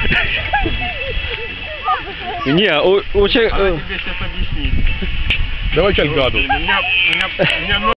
Не, очень... Она тебе сейчас объяснит. Давай сейчас гаду. У меня